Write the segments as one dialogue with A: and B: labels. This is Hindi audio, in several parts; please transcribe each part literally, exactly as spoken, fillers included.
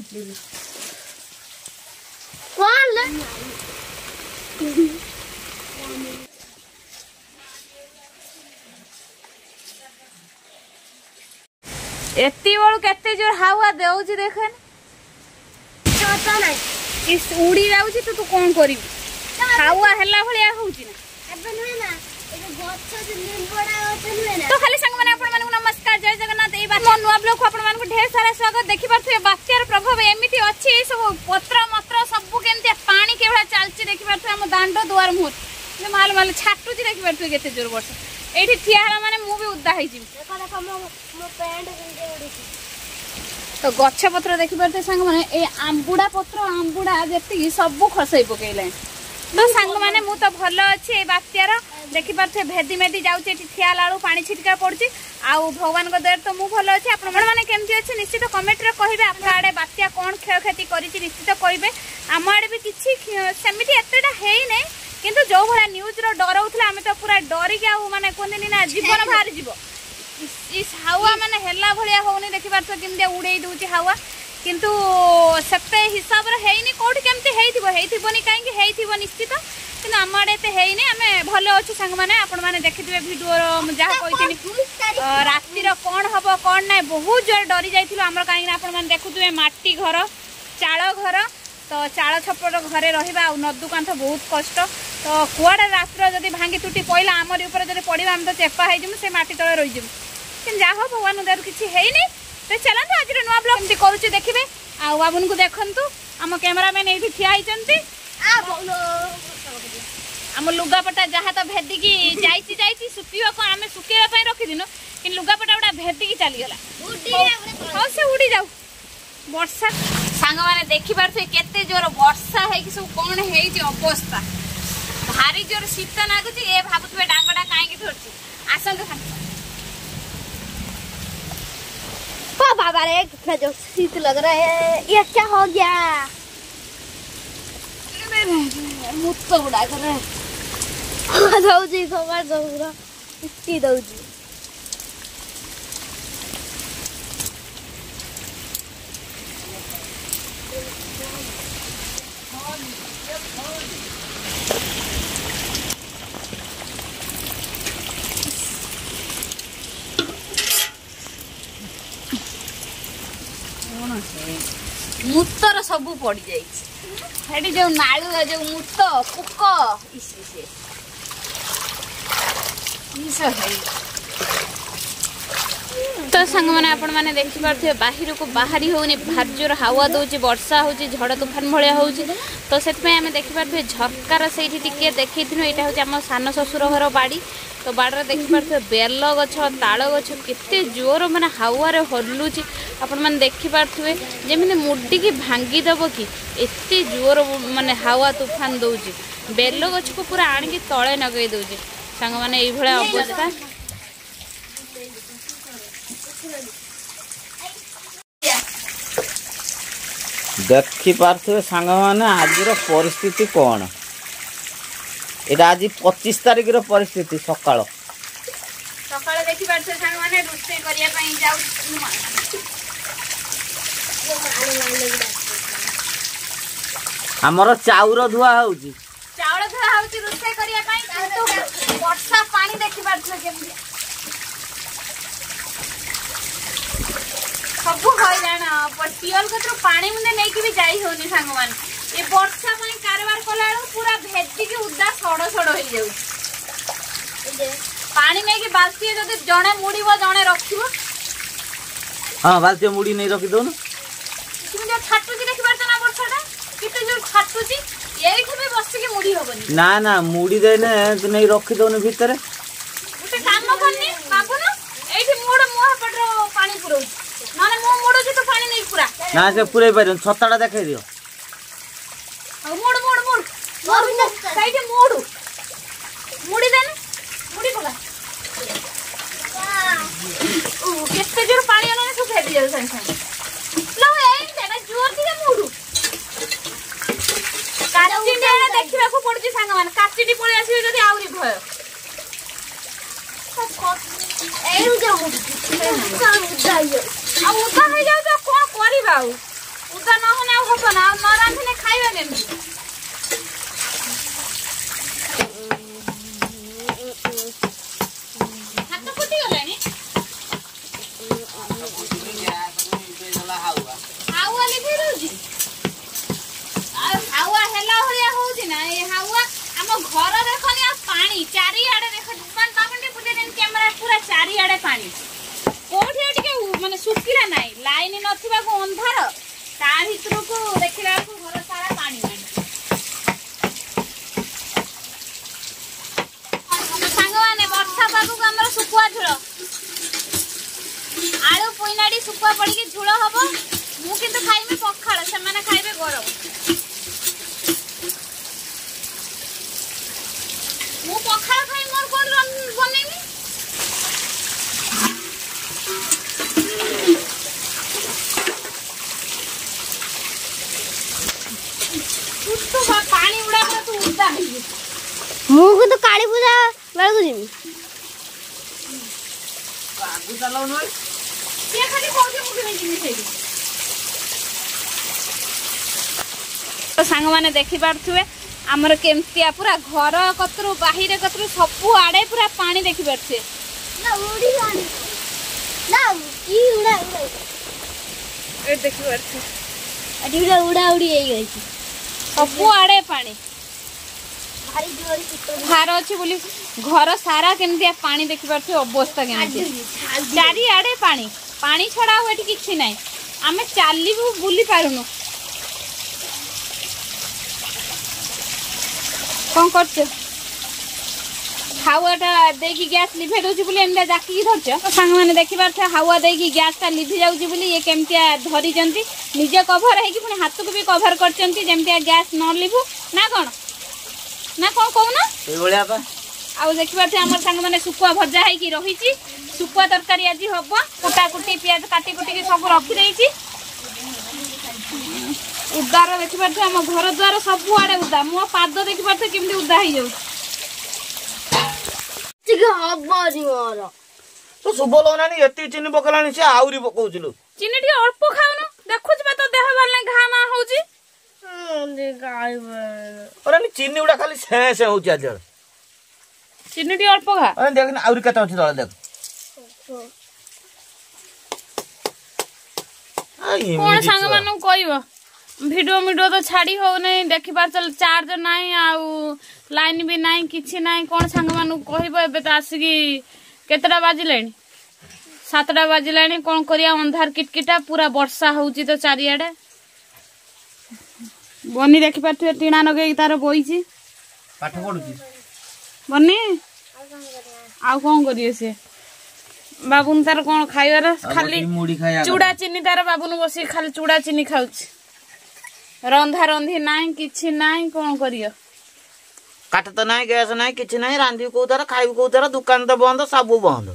A: एती बड़ू केते जोर हावा देउची देखन
B: पता नहीं
A: इस उड़ी जाउची तो तू कोन करिबी हावा हल्ला भलिया होउची ना
B: अब नुहे ना ए गछ जे लिंबड़ा होत नुहे ना
A: तो खाली संग माने आपण मानकु नमस्कार जय जगन्नाथ ए बात मो नुआ ब्लॉग को आपण मानकु ढेर सारा स्वागत देखि परथुए बात्यार प्रभाव एमिति अछि ए सब पत्र मत्र सब केमते पानी केवला चालची देखि परथुए हम दांडो दुआर मुहत जे माल माल छाटुची देखि परथुए केते जोर वर्ष एठी ठिया हला माने मु भी उद्दा हेछि
B: देखो देखो मो मो पैंट गिंजे उड़ीची
A: तो गछ पत्र देखि परथुए संग माने ए आंबुडा पत्र आंबुडा जेति सब खसई पकेइले तो सांग माने मु तो भलो अछि ए बात्यार देखि परथे भेदी मेदी जाउचे एठी ठिया लाळू पानी छिटका पड़ची आ भगवान को दर तो मु भलो अछि आपण माने केमति अछि निश्चित कमेंट रे कहिबे आपण आडे बात्या कोन क्षय क्षति करिछि निश्चित कहिबे हम आडे भी किछि सेमिति एतेडा हेइ नै किंतु जो भला न्यूज रो डरउथला हमें तो पूरा डरी के आ माने कोनदिन ना जीवन बाहर जीवो इस हावा माने हेला भलिया होनी देखि परथो किंदे उड़ेई दूची हावा किंतु सत्य हिसाब रे हेइनी कोठी केमति हेइथिबो हेइथिबोनी काहे कि हेइथिबो निश्चित किंतु हमारे एते हेइनी हमें भलो अछि संग माने आपण माने देखिथिबे वीडियो रो जहा कहिथिनी रात्रि रो कोन हबो कोन नै बहुत जोर डरी जाइथिलो हमर काहे कि आपण माने देखुथिबे माटी घर चाळ घर तो चाळ छपर घरे रहिबा आ नदु कांथ बहुत कष्ट तो कुआडे रात्र जदी भांगी टूटी पइला हमर ऊपर जदी पडिबा हम तो चेपा हे जिमु से माटी तळे रहि जिमु किन जा हो भगवान उदर किछि हेइनी तो चलंतु आज रो नुवा ब्लॉग एमति करूची देखिबे आ बाबुन को देखंतु हम कैमरामैन एठी ठिया हिचंती
B: आ बोलो
A: हम लुगापटा जहा तो भेदी की जाईची जाईची सुकियो को हमें सुकेरा पई रखि दिनो किन लुगापटा उडा भेदी की चली गेला उडी हां से उडी जाऊ वर्षा सांग माने देखि परथे केते जोर वर्षा है कि सब कोन हेई जे अवस्था भारी जोर शीत लागुची ए भाबुतबे डांगडा काहे की धरची आसन खान
B: ओ बाबा रे कितना जोर शीत लग रहा है ये क्या हो गया
A: मुत्त उडा करे
B: दौजी खबर दौरा इतनी दौजी
A: मुत्तर सब पड़ जाइए जो नालू जो मुत पुक तो सांग मैंने आपण मैंने देखि पारथे बाहर को बाहरी होनी भार जोर हावा दउची वर्षा होची झड़ तूफान भलिया होची तो सेतमे हमें देखि पारथे झरकार सेठी टिके देखिथिनो एटा होची हम सान ससुर घर बाड़ी तो बाड़र देखि पारथे बेल गछ ताल गछ केते जोर माने हावा रे हल्लुची आपण माने देखि पारथुवे जेमिने मुड्डी की भांगी दबो कि एते जोर माने हावा तूफान दउची बेल गछ को पूरा आणी की तळे नगई दउची सांग माने एई भला अवस्था
C: देखि पार्थे सांग माने आज परिस्थिति कौन एटा आज पच्चीस तारीख रो परिस्थिति सकाळ
A: सकाळ देखि पार्थे सांग माने रुसे करिया पई जाउ
C: हमर चाउर धुआ होउची
A: चाउर धुआ होउची रुसे करिया पई तो वर्षा पानी देखि पार्थे केमि सबु हैरान टियल कतरो पानी मुंडे नै कि भी जाई होनी सांग मान ए वर्षा पई कारबार कला पूरा भेदी के उद्दा सड़ सड़ हो जाउ पानी नै कि बाल्टी जदी जणे मुड़ीबो जणे रखिबो
C: हां बाल्टी मुड़ी नै रखि दो न
A: तुम जो छाटुची देखि परछ ना वर्षाटा किते जो छाटुची एइठे भी बस के मुड़ी होबनी
C: ना ना मुड़ी देने नै रखि दो न भीतर
A: उते काम करनी बाबू न एइठे मोड़ मोह पटरो पानी पुरो माने मो मोड़ जे तो पानी नै पूरा
C: ना से पूरे परन छताटा देखाइ दियो
A: मोड़ मोड़ मोड़ मोड़ साइड मोड़ मुड़ी देन मुड़ी पका ओ केते जोर पानी आने सब फेदी जाउ संग संग लो ए तेना जोर दिया मुड़ू काची ने देखिबा को पड़ची संग मान काचीटी पळे आसी जदी आउरी भय ए रु जाऊ काम जाइयो आ उता हे जाउ त कोन करिबा ଉଦା ନହେଲେ ଆଉ ହବ ନା, ଆଉ ନ ରାନ୍ଧିଲେ ଖାଇବା କେମିତି? ହାତ ଫୁଟିଗଲାଣି? ହାୱା ଲିଭେଇ ଦଉଛି? ଆଉ ହାୱା ହେଲା ଭଳିଆ ହଉଛି ନା ଏ ହାୱା। ଆମ ଘର ଦେଖନି ଆଉ ପାଣି ଚାରିଆଡେ ଦେଖ, ବାପଣ୍ଡେ ବୁଲେଇଲେନି କ୍ୟାମେରା, ପୁରା ଚାରିଆଡେ ପାଣି। କୋଉଠି ଟିକେ ମାନେ ଶୁଖିଲା ନାହିଁ, ଲାଇନ ନଥିବାକୁ ଅନ୍ଧାର, ତା ଭିତରକୁ ଦେଖିଲା ବେଳକୁ ଘର ସାରା ପାଣି ପାଣି। ସାଙ୍ଗମାନେ ବର୍ଷା ପାଗକୁ ଆମର ଶୁଖୁଆ ଝୋଳ, ଆଳୁ ପୋଇନାଡି ଶୁଖୁଆ ପଡିକି ଝୋଳ ହବ। ମୁଁ କିନ୍ତୁ ଖାଇବି ପଖାଳ, ସେମାନେ ଖାଇବେ ଗରମ। ମୁଁ ପଖାଳ ଖାଇ ମୋର କଣ ବନେଇବି? ପାଣି ଉଡା ତୁ ଉଦା ହେଇଯିବୁ।
B: ମୁଁ କିନ୍ତୁ କାଳୀ ପୂଜା ବେଳକୁ ଯିବି।
C: ଆଗୁ ଚାଲାଉନ
A: ସିଏ ଖାଲି କହୁଛି ମୁଁ କେମିତି ଯିବି ସେଇଠି। ତ ସାଙ୍ଗମାନେ ଦେଖିପାରୁଥିବେ ଆମର କେମିତିଆ ପୁରା ଘର କତରୁ ବାহিରେ କତରୁ ସବୁ ଆଡେ ପୁରା ପାଣି ଦେଖିପାରୁଥିବେ।
B: ନା ଉଡିଲାନି ନା କି ଉଡା ଉଡା
A: ଏ ଦେଖିପାରୁଥିବେ
B: ଏଠି ଉଡା ଉଡା ଉଡି ହେଇଯାଇଛି,
A: ସବୁ ଆଡେ ପାଣି।
B: ଭାରି ଜୋରେ ଶୀତ
A: ଭାର ଅଛି ବୋଲି ଘର ସାରା କେମିତିଆ ପାଣି ଦେଖିପାରୁଥିବେ, ଅବସ୍ଥା କେମିତି। ଚାରିଆଡେ ପାଣି, ପାଣି ଛଡା ଆଉ ଏଠି କିଛି ନାହିଁ। ଆମେ ଚାଲିବୁ ବୁଲି ପାରୁନୁ। କଣ କରୁଛ? ହାୱାଟା ଦେଇକି ଗ୍ୟାସ୍ ଲିଭେଇ ଦଉଛି ବୋଲି ଏମିତିଆ ଜାକିକି ଧରିଛ। ସାଙ୍ଗମାନେ ଦେଖିପାରୁଥିବେ ହାୱା ଦେଇକି ଗ୍ୟାସ୍ଟା ଲିଭି ଯାଉଛି ବୋଲି ଇଏ କେମିତିଆ ଧରିଛନ୍ତି। ନିଜେ କଭର ହେଇକି ପୁଣି ହାତକୁ ବି କଭର କରିଛନ୍ତି ଯେମିତିଆ ଗ୍ୟାସ୍ ନ ଲିଭୁ। ନା କଣ ନା କଣ କହୁନ?
C: ସେଇଭଳିଆ ପା।
A: ଆଉ ଦେଖିପାରୁଥିବେ ଆମର ସାଙ୍ଗମାନେ ଶୁଖୁଆ ଭଜା ହେଇକି ରହିଛି। ଶୁଖୁଆ ତରକାରୀ ଆଜି ହବ। କୁଟା କୁଟି ପିଆଜ କାଟି କୁଟିକି ସବୁ ରଖିଦେଇଛି। ଉଦାର ଦେଖିପାରୁଥିବେ ଆମ ଘର ଦ୍ୱାର ସବୁଆଡେ ଉଦା। ମୋ ପାଦ ଦେଖିପାରୁଥିବେ କେମିତି ଉଦା ହେଇଯାଉଛି।
B: ହବନି ମୋର
C: ତ ଶୁଭ ଲଉନାନି ଏତିକି ଚିନି ପକେଇଲାଣି, ସେ ଆହୁରି ପକଉଥିଲୁ।
A: ଚିନି ଟିକେ ଅଳ୍ପ ଖାଉନୁ, ଦେଖୁଛୁ ବା ତୋ ଦେହ ଭଲ ନାହିଁ, ଘା ମା ହଉଛି।
C: ଚିନି ଗୁଡା ଖାଲି ସେ ସେ ହଉଛି ଆଜି।
A: ଚିନି ଟିକେ ଅଳ୍ପ ଖା।
C: ଦେଖ ଆହୁରି କେତେ ଅଛି ତଳେ ଦେଖ।
A: କଣ ସାଙ୍ଗ ମାନଙ୍କୁ କହିବ, ଭିଡିଓ ଭିଡିଓ ତ ଛାଡି ହଉନାହିଁ, ଦେଖିପାରୁଛ ଚାର୍ଜ ନାହିଁ, ଆଉ ଲାଇନ ବି ନାହିଁ, କିଛି ନାହିଁ। କଣ ସାଙ୍ଗ ମାନଙ୍କୁ କହିବ? ଏବେ ତ ଆସିକି କେତେଟା ବାଜିଲାଣି? ସାତଟା ବାଜିଲାଣି। କଣ କରିବା, ଅନ୍ଧାର କିଟକିଟା, ପୁରା ବର୍ଷା ହଉଛି ତ ଚାରିଆଡେ। ବନି ଦେଖିପାରୁଥିବେ ଟିଣା ଲଗେଇକି ତାର ବଇଛି,
C: ପାଠ ପଢୁଛି।
A: ବନି ଆଉ କଣ କରିବେ ସିଏ? ବାବୁନ ତାର କଣ ଖାଇବାର ଖାଲି ଚୁଡା ଚିନି, ତାର ବାବୁନ ବସିକି ଖାଲି ଚୁଡା ଚିନି ଖାଉଛି। ରନ୍ଧା ରନ୍ଧି ନାହିଁ, କିଛି ନାହିଁ। କଣ କରିବ?
C: କାଠ ତ ନାହିଁ, ଗ୍ୟାସ ନାହିଁ, କିଛି ନାହିଁ। ରାନ୍ଧିବୁ କୋଉ ଥର, ଖାଇବୁ କୋଉ ଥର, ଦୋକାନ ତ ବନ୍ଦ, ସବୁ ବନ୍ଦ।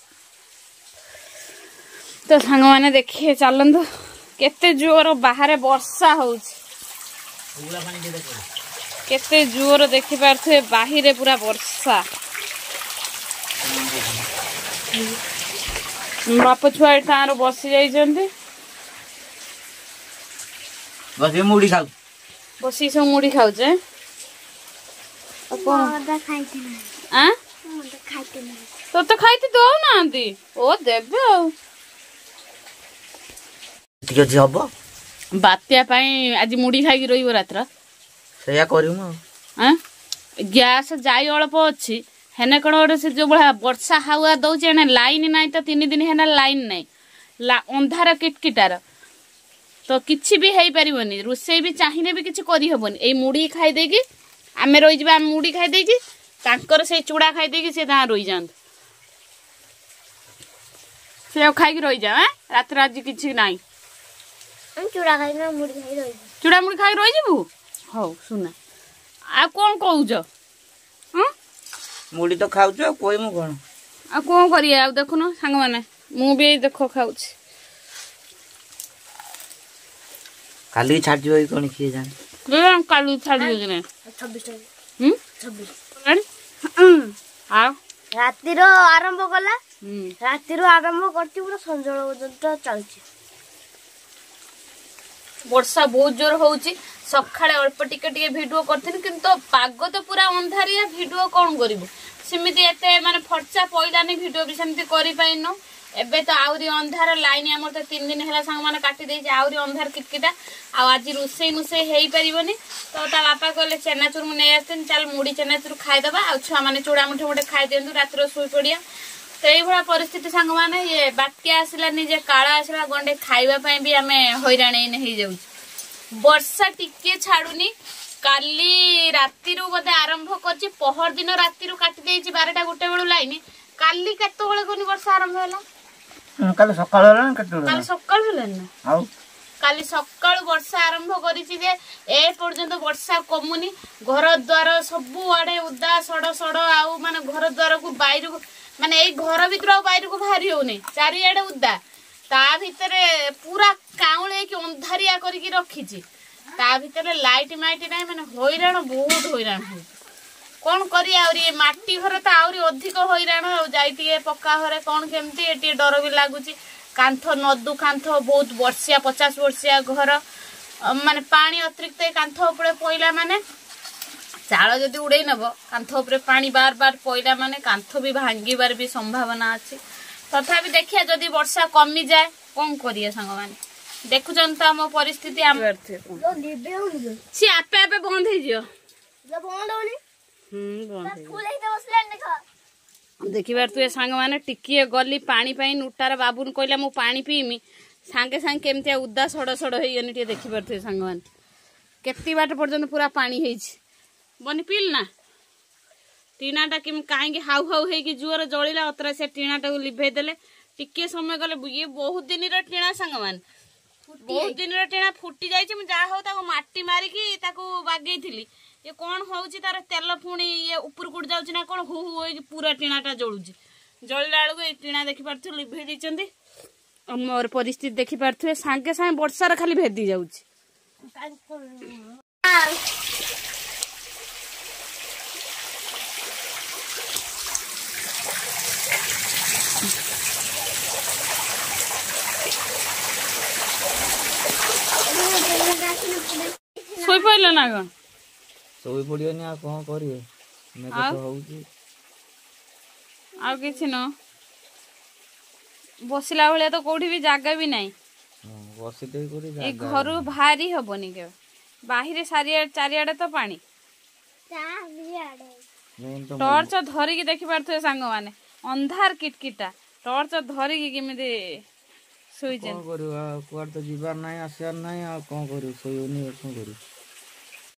A: ତ ସାଙ୍ଗମାନେ ଦେଖିଏ ଚାଲନ୍ତୁ କେତେ ଜୋର ବାହାରେ ବର୍ଷା ହଉଛି, କେତେ ଜୋର ଦେଖିପାରୁଥିବେ ବାহিরে ପୁରା ବର୍ଷା। ବାପ ଛୁଆ ଏଠି ତାଙ୍କର ବସି ଯାଇଛନ୍ତି,
C: ବସି ମୁଢି ଖାଉ,
A: ବସି ସବୁ ମୁଢି ଖାଉଛେ। ତୋ ତ ଖାଇତେ ଦଉନାହାନ୍ତି, ଓ ଦେବେ ଆଉ।
C: ହବ
A: ବାତ୍ୟା ପାଇଁ ଆଜି ମୁଢି ଖାଇକି ରହିବ ରାତ୍ର,
C: ସେଇଆ କରିବୁ ଆଉ।
A: ଗ୍ୟାସ ଯାଇ ଅଳ୍ପ ଅଛି, ହେନେ କଣ ଗୋଟେ ସେ ଯୋଉ ଭଳିଆ ବର୍ଷା ହାୱା ଦଉଛି, ଏଣେ ଲାଇନ ନାହିଁ। ତ ତିନି ଦିନ ହେନା ଲାଇନ ନାହିଁ, ଅନ୍ଧାର କିଟକିଟାର, ତ କିଛି ବି ହେଇପାରିବନି। ରୋଷେଇ ବି ଚାହିଁଲେ ବି କିଛି କରିହବନି। ଏଇ ମୁଢି ଖାଇଦେଇକି ଆମେ ରହିଯିବା, ଆମେ ମୁଢି ଖାଇଦେଇକି ତାଙ୍କର ସେଇ ଚୁଡା ଖାଇଦେଇକି ସେ ତାହା ରହିଯାଆନ୍ତୁ। ସେ ଆଉ ଖାଇକି ରହିଯା। ରାତିରେ ଆଜି କିଛି ନାହିଁ,
B: ଚୁଡା ଖାଇକି ମୁଢି ଖାଇ ରହିଯିବୁ।
A: ଚୁଡା ମୁଢି ଖାଇକି ରହିଯିବୁ। ହଉ ଶୁନା, ଆଉ କଣ କହୁଛ?
C: ମୁଢି ତ ଖାଉଛୁ, ଆଉ କହିମୁ କଣ?
A: ଆଉ କଣ କରିବା? ଆଉ ଦେଖୁନ ସାଙ୍ଗମାନେ, ମୁଁ ବି ଦେଖ ଖାଉଛି।
C: କାଲି ଛାଡିଯିବ କଣ କିଏ ଜାଣେ?
A: କାଲି ଛାଡିବ କି ନାହିଁ? ଆଉ
B: ରାତିର ଆରମ୍ଭ କଲା, ରାତିରୁ ଆରମ୍ଭ କରିଛି ପୁରା ସଞ୍ଜଳ ପର୍ଯ୍ୟନ୍ତ ଚାଲିଛି।
A: वर्षा बहुत जोर होउची सखाळे अल्प टिके टिके वीडियो करथिन किंतु पाग तो पूरा अंधारिया वीडियो कौन करिवो सिमिति एते माने फर्चा पइलानी वीडियो भी सेमति करि पाइनो एबे तो आउरी अंधार लाइन हमर तो तीन दिन हैला संग माने काटी देछि आउरी अंधार किटकिटा आ आज रुसई मुसई हेई परिबोनी तो ता बापा कहले चेनाचुर मु नै आस्तिन चल मुड़ी चेनाचुर खाइ दबा आ छुआ माने चूड़ा मुठे मुठे खाइ देंदु रात्र सोई पड़िया तो यही परिस्थिति सांग माने ये बात्या आसलानी जे काळा आसला गंडे खाइबा पई भी आमे हैराणी नै जाउ वर्षा टिके छाडुनी काली राति रु बदे आरंभ करछि पहर दिन राति रु काटी देछि बारह गोटे बेलु लाइन काली केतो बेले कोनी वर्षा आरंभ होला
C: काली सकाळ होला केतो
A: काली सकाळ होला ना
C: आउ
A: काली सकाळ वर्षा आरंभ करिछि जे ए पर्यंत वर्षा कमुनी घर द्वार सबु आडे उदा सड सड आउ माने घर द्वार को बाहर माने ए घर भीतर बाहर को बाहरी होने चारि आडे उदा ता भितरे पूरा काउळे कि अंधारिया करिकि रखिछि ता भितरे लाइट माइट नाही माने होइराण बहुत होइराण हो कोन करी आउरी ए माटी घर त आउरी अधिक होइराण हो जाइतिए पक्का घरे कोन केमती एटी डर भी लागुछि कांथ नदु कांथ बहुत वर्षिया पचास वर्षिया घर माने पानी अतिरिक्त कांथ उपरे पइला माने चाळ जदि उड़े नब कांथ उपरे पानी बार बार पइला माने कांथ भी भांगीबार भी संभावना अछि तथापि देखिया जदि वर्षा कमी जाए कोन करिए संग माने देखुचन त हम परिस्थिति हम
B: लो निबे होनी
A: सी आपे आपे बंद हे जियो
B: लो बंद होनी
A: हम बंद हे
B: फूल ही बसले देखा
A: देखिबार तू सांग माने टिकिए गली पानी पाई नुटार बाबून कहला मु पानी पीमी सांगे सांगे केमते उदा सड़ सड़ हेयनी टे देखिबार तू सांग माने केती बाट पर्यंत पूरा पानी हेछि बनी पील ना टीनाटा कि कहीं हाउ हाउ हो जुआर जलिला अतरा से टीनाटा को लिभे देले टिके समय गले ये बहुत दिन टीना सांग मान बहुत दिन टीना फुटी जाइए जहा हो माटी मारिकी बागेली ये कौन होउची तार तेल पुणी ये ऊपर कुड़ जाउची ना कौन हु हु होई पूरा टीनाटा जलुची जलिला बेलू ये टीना देखि पारथु लिभे दैचंदी मोर परिस्थिति देखि पारथु सांगे सांगे वर्षार खाली भेदी जाउची सोई पइल ना गन
C: सोई पड़ियोनी आ कोन करिए मैं तो होउची
A: आ किछि न बसिला भले तो कोठी भी जागा भी नाही
C: बसी दे कोरी जागा
A: ए घर भारी हबनी के बाहिरे सारिया चारियाडे तो पानी टॉर्च धरी की देखि पारथु सांग माने अंधार किटकिटा टॉर्च धरी की किमिदे सोई
C: कोन करू आ कुआर तो जीवार नाही आसियार नाही आ कोन करू सोइनी कोन करू